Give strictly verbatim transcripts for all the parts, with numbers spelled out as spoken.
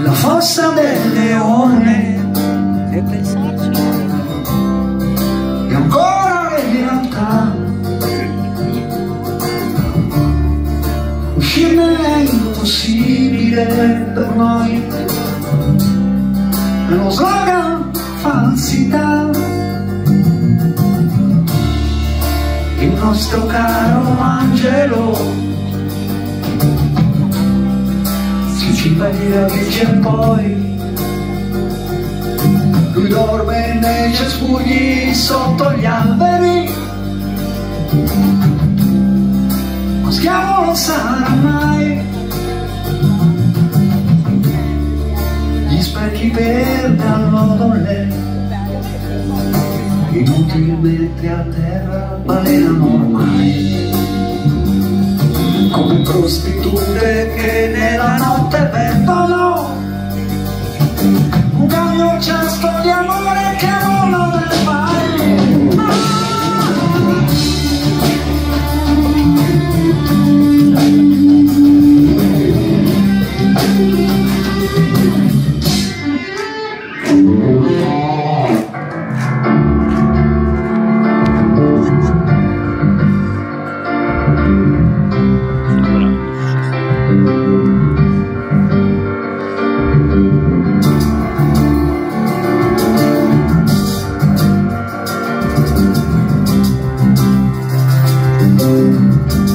la fossa del leone E pensarci. e ancora in realtà uscirne è impossibile per noi, è uno slogan falsità. Il nostro caro angelo si ciba di radici e poi lui dorme nei cespugli sotto gli alberi, ma schiavo non sarà mai. Gli specchi perdono dolle, inutilmente a terra balenano ormai, come prostitute che nella notte vendono un cambio cesto di amore che non lo è mai.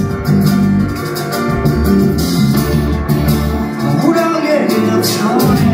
Una alienazione